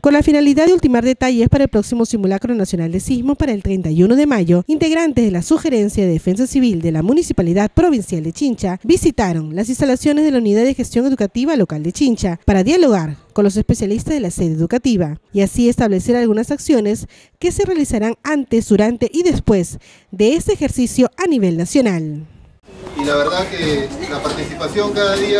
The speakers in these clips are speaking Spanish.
Con la finalidad de ultimar detalles para el próximo simulacro nacional de sismo para el 31 de mayo, integrantes de la Sugerencia de Defensa Civil de la Municipalidad Provincial de Chincha visitaron las instalaciones de la Unidad de Gestión Educativa Local de Chincha para dialogar con los especialistas de la sede educativa y así establecer algunas acciones que se realizarán antes, durante y después de este ejercicio a nivel nacional. Y la verdad que la participación cada día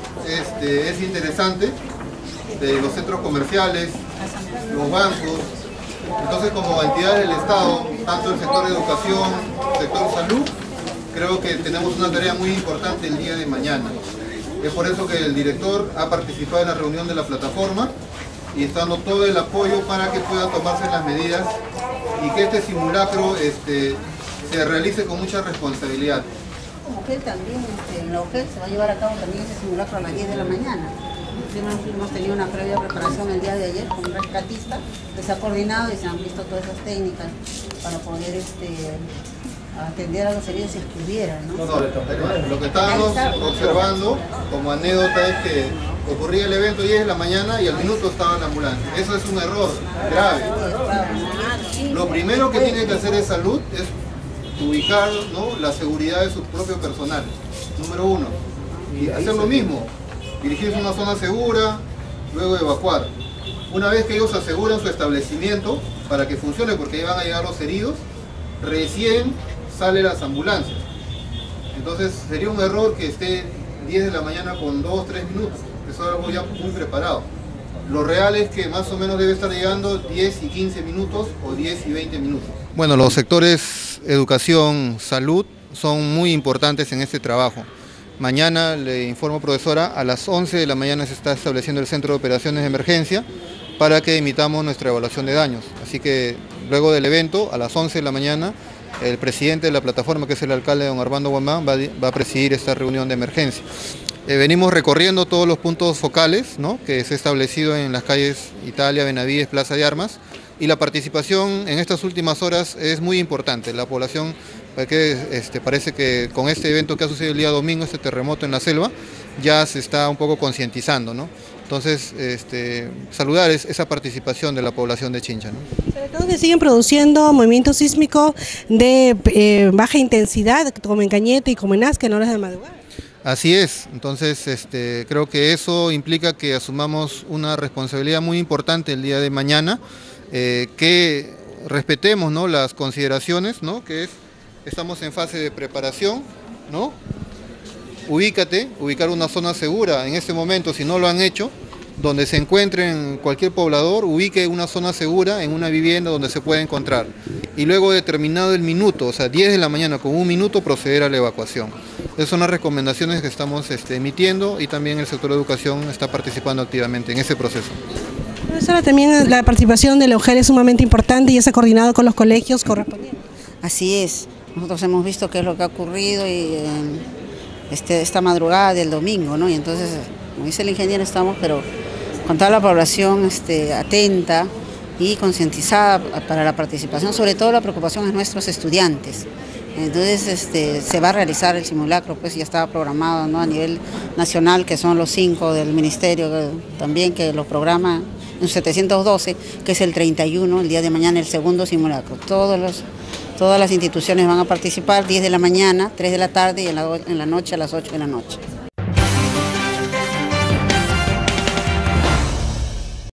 es interesante, de los centros comerciales, los bancos. Entonces, como entidades del Estado, tanto el sector de educación, el sector salud, creo que tenemos una tarea muy importante el día de mañana. Es por eso que el director ha participado en la reunión de la plataforma y está dando todo el apoyo para que puedan tomarse las medidas y que este simulacro se realice con mucha responsabilidad. Como que también, en la UGEL se va a llevar a cabo también ese simulacro a las 10 de la mañana. Hemos tenido una previa preparación el día de ayer con un rescatista que se ha coordinado y se han visto todas esas técnicas para poder atender a los heridos si estuvieran, ¿no? Lo que estábamos observando como anécdota es que ocurría el evento 10 de la mañana y al minuto estaba la ambulancia. Eso es un error grave. Lo primero que tiene que hacer es salud es ubicar, ¿no?, la seguridad de su propio personal, número uno. Y hacer lo mismo, dirigirse a una zona segura, luego evacuar. Una vez que ellos aseguran su establecimiento para que funcione, porque ahí van a llegar los heridos, recién salen las ambulancias. Entonces sería un error que esté 10 de la mañana con 2 o 3 minutos, eso es algo ya muy preparado. Lo real es que más o menos debe estar llegando 10 y 15 minutos o 10 y 20 minutos. Bueno, los sectores educación, salud son muy importantes en este trabajo. Mañana, le informo, profesora, a las 11 de la mañana se está estableciendo el Centro de Operaciones de Emergencia para que emitamos nuestra evaluación de daños. Así que luego del evento, a las 11 de la mañana, el presidente de la plataforma, que es el alcalde don Armando Guamán, va a presidir esta reunión de emergencia. Venimos recorriendo todos los puntos focales, ¿no?, que se ha establecido en las calles Italia, Benavides, Plaza de Armas, y la participación en estas últimas horas es muy importante. La población, parece que con este evento que ha sucedido el día domingo, este terremoto en la selva, ya se está un poco concientizando, ¿no? Entonces, saludar esa participación de la población de Chincha, ¿no? Sobre todo que siguen produciendo movimiento sísmico de baja intensidad, como en Cañete y como en Nazca en horas de madrugada. Así es, entonces creo que eso implica que asumamos una responsabilidad muy importante el día de mañana, que respetemos, ¿no?, las consideraciones, ¿no?, que estamos en fase de preparación, ¿no? Ubicar una zona segura en este momento, si no lo han hecho, donde se encuentren cualquier poblador, ubique una zona segura en una vivienda donde se pueda encontrar. Y luego, determinado el minuto, o sea, 10 de la mañana con 1 minuto, proceder a la evacuación. Esas son las recomendaciones que estamos emitiendo y también el sector de educación está participando activamente en ese proceso. Profesora, también la participación de la UGEL es sumamente importante y ya se ha coordinado con los colegios correspondientes. Así es, nosotros hemos visto qué es lo que ha ocurrido y esta madrugada del domingo, ¿no? Y entonces, como dice el ingeniero, estamos pero con toda la población atenta y concientizada para la participación. Sobre todo la preocupación es nuestros estudiantes. Entonces se va a realizar el simulacro, pues ya estaba programado, ¿no?, a nivel nacional, que son los 5 del ministerio, también que los programa en 712, que es el 31, el día de mañana, el segundo simulacro. Todas las instituciones van a participar, 10 de la mañana, 3 de la tarde y en la noche a las 8 de la noche.